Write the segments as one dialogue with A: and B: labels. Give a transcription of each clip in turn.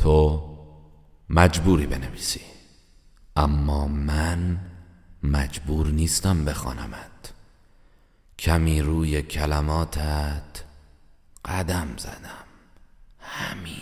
A: تو مجبوری بنویسی، اما من مجبور نیستم بخوانمت. کمی روی کلماتت قدم زدم، همین.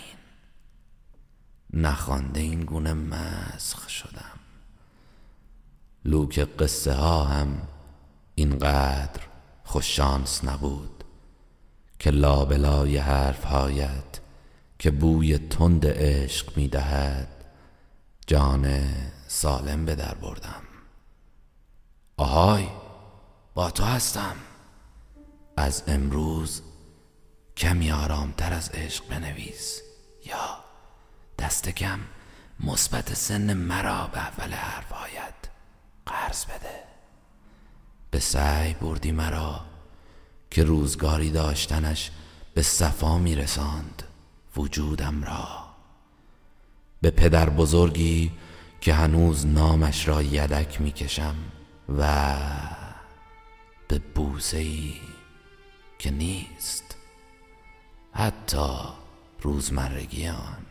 A: نخوانده این گونه مسخ شدم. لوک قصه ها هم اینقدر خوششانس نبود که لابلای حرف هایت که بوی تند عشق می دهد جان سالم به در بردم. آهای، با تو هستم. از امروز کمی آرامتر از عشق بنویس، یا دست کم مثبت سن مرا به اول حرفهایت قرض بده. به سعی بردی مرا که روزگاری داشتنش به صفا می رساند وجودم را. به پدر بزرگی که هنوز نامش را یدک می کشم و به بوسه‌ای که نیست حتی روزمرگی آن.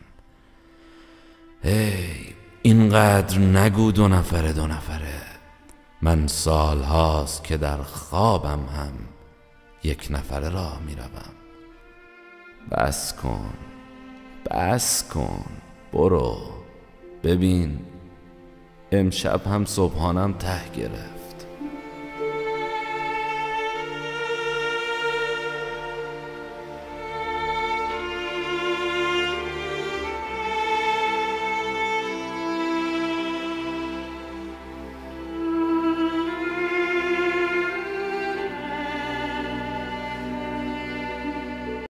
A: هی اینقدر نگو دو نفره. من سال هاست که در خوابم هم یک نفره راه می روم. بس کن برو. ببین امشب هم صبحانم ته گرفت.